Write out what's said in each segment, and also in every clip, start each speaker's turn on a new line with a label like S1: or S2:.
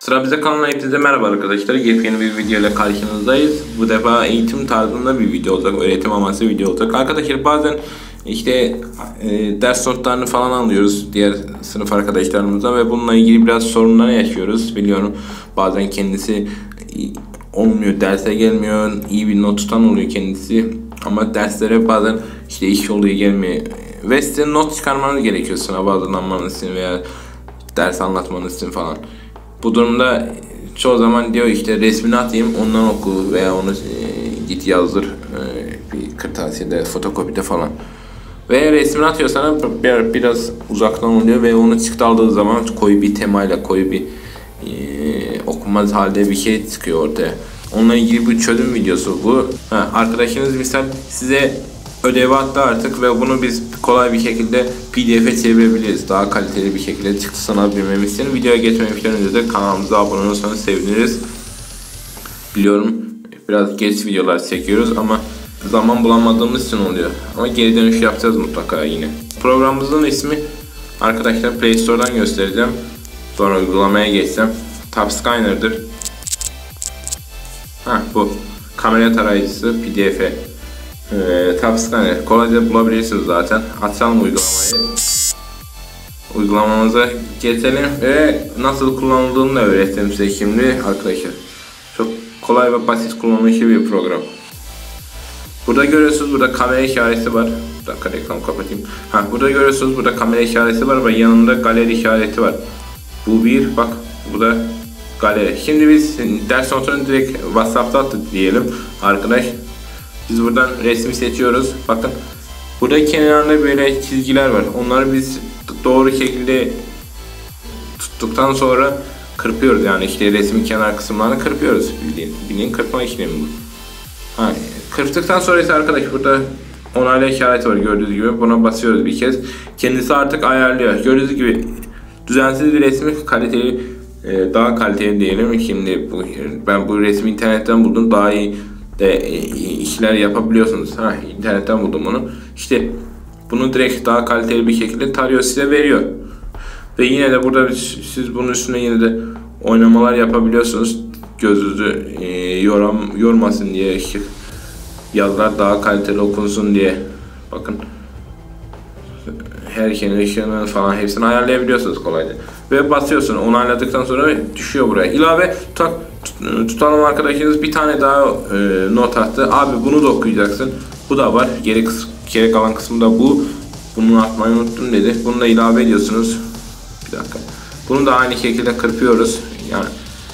S1: Sıra bize kanalına hepinize merhaba arkadaşlar. Yepyeni bir video ile karşınızdayız. Bu defa eğitim tarzında bir video olacak. Öğretim amaçlı video olacak. Arkadaşlar bazen işte ders notlarını falan alıyoruz diğer sınıf arkadaşlarımızdan ve bununla ilgili biraz sorunlar yaşıyoruz. Biliyorum bazen kendisi olmuyor, derse gelmiyor, iyi bir not tutan oluyor kendisi. Ama derslere bazen işte iş oluyor, gelmiyor. Ve size not çıkarmanız gerekiyor sınava hazırlanmanız için veya ders anlatmanız için falan. Bu durumda çoğu zaman diyor işte resmini atayım ondan oku veya onu git yazdır bir kırtasiyede, fotokopide falan. Ve resmini atıyor sana biraz uzaktan oluyor ve onu çıktı aldığı zaman koyu bir temayla, koyu bir okunmaz halde bir şey çıkıyor ortaya. Onunla ilgili bir çözüm videosu bu. Arkadaşınız misal size ödevi attı artık ve bunu biz kolay bir şekilde PDF'e çevirebiliriz. Daha kaliteli bir şekilde çıktısını alabilmemiz için. Videoya geçmeden önce de kanalımıza abone olursanız seviniriz. Biliyorum biraz geç videolar çekiyoruz ama zaman bulamadığımız için oluyor. Ama geri dönüş yapacağız mutlaka yine. Programımızın ismi arkadaşlar Play Store'dan göstereceğim. Sonra uygulamaya geçsem. TabScanner'dır. Bu kamera tarayıcısı PDF'e. TabScanner kolayca bulabilirsiniz zaten. Açalım uygulamayı. Uygulamamıza geçelim ve nasıl kullanıldığını da öğreteceğim size şimdi arkadaşlar. Çok kolay ve basit kullanışlı bir program. Burada görüyorsunuz, burada kamera işareti var. Bir dakika reklamı kapatayım. Burada görüyorsunuz, burada kamera işareti var ve yanında galeri işareti var. Bu bir, bak bu da galeri. Şimdi biz ders notunu direkt WhatsApp'ta attık diyelim arkadaş. Biz buradan resmi seçiyoruz. Bakın burada kenarında böyle çizgiler var. Onları biz doğru şekilde tuttuktan sonra kırpıyoruz. Yani işte resmin kenar kısımlarını kırpıyoruz. Bildiğin kırpma işlemi bu. Kırptıktan sonra ise arkadaş burada onayla işareti var gördüğünüz gibi. Buna basıyoruz bir kez. Kendisi artık ayarlıyor. Gördüğünüz gibi düzensiz bir resmi kaliteli, daha kaliteli diyelim. Şimdi ben bu resmi internetten buldum. Daha iyi de işler yapabiliyorsunuz. İnternetten buldum bunu. İşte bunu direkt daha kaliteli bir şekilde tarıyor, size veriyor. Ve yine de burada siz bunun üstüne yine de oynamalar yapabiliyorsunuz. Gözünüzü yormasın diye, yazılar daha kaliteli okunsun diye. Bakın her şeyin ışığını falan hepsini ayarlayabiliyorsunuz kolayca. Ve basıyorsun, onayladıktan sonra düşüyor buraya. İlave tutalım arkadaşınız bir tane daha not attı. Abi bunu da okuyacaksın. Bu da var. Geri kalan kısmı da bu. Bunu atmayı unuttum dedi. Bunu da ilave ediyorsunuz. Bir dakika. Bunu da aynı şekilde kırpıyoruz. Yani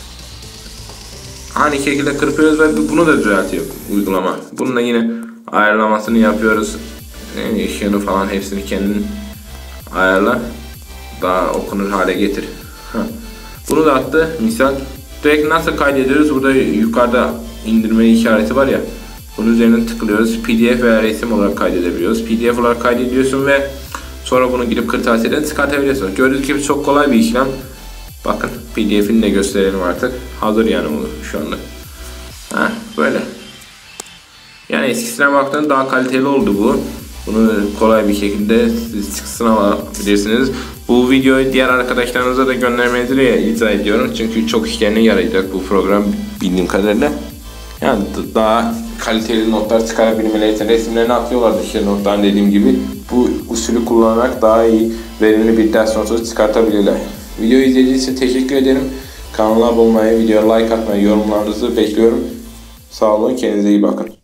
S1: aynı şekilde kırpıyoruz ve bunu da düzeltiyor uygulama. Bunun da yine ayarlamasını yapıyoruz. Işığını falan hepsini kendin ayarla. Daha okunur hale getir. Bunu da attı. Misal direkt nasıl kaydediyoruz? Burada yukarıda indirme işareti var ya. Bunun üzerine tıklıyoruz. PDF veya resim olarak kaydedebiliyoruz. PDF olarak kaydediyorsun ve sonra bunu gidip kırtasiyeden çıkartabiliyorsun. Gördüğünüz gibi çok kolay bir işlem. Bakın PDF'ini de gösterelim artık. Hazır yani bu şu anda. Böyle. Yani eskisine baktığında daha kaliteli oldu bu. Bunu kolay bir şekilde siz çıksın alabilirsiniz. Bu videoyu diğer arkadaşlarınıza da göndermenizi rica ediyorum. Çünkü çok işlerine yarayacak bu program bildiğim kadarıyla. Yani daha kaliteli notlar çıkarabilmeleri için resimlerini atıyorlar dışarı nottan dediğim gibi. Bu usulü kullanarak daha iyi verimli bir ders notu çıkartabilirler. Videoyu izlediğiniz için teşekkür ederim. Kanala abone olmayı, videoya like atmayı, yorumlarınızı bekliyorum. Sağ olun, kendinize iyi bakın.